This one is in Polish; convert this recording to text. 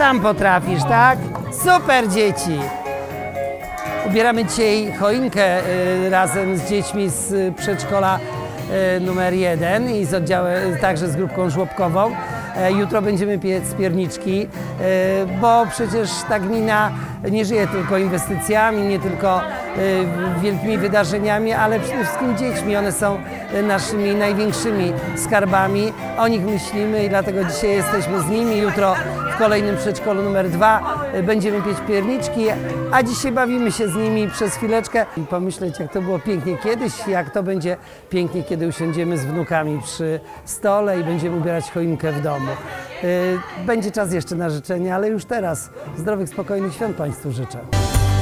sam potrafisz, tak? Super, dzieci! Ubieramy dzisiaj choinkę razem z dziećmi z przedszkola numer 1 i z także z grupką żłobkową. Jutro będziemy piec pierniczki, bo przecież ta gmina nie żyje tylko inwestycjami, nie tylko wielkimi wydarzeniami, ale przede wszystkim dziećmi. One są naszymi największymi skarbami. O nich myślimy i dlatego dzisiaj jesteśmy z nimi. Jutro w kolejnym przedszkolu numer 2 będziemy piec pierniczki, a dzisiaj bawimy się z nimi przez chwileczkę i pomyśleć, jak to było pięknie kiedyś, jak to będzie pięknie, kiedy usiądziemy z wnukami przy stole i będziemy ubierać choinkę w domu. Będzie czas jeszcze na życzenia, ale już teraz zdrowych, spokojnych świąt Państwu życzę.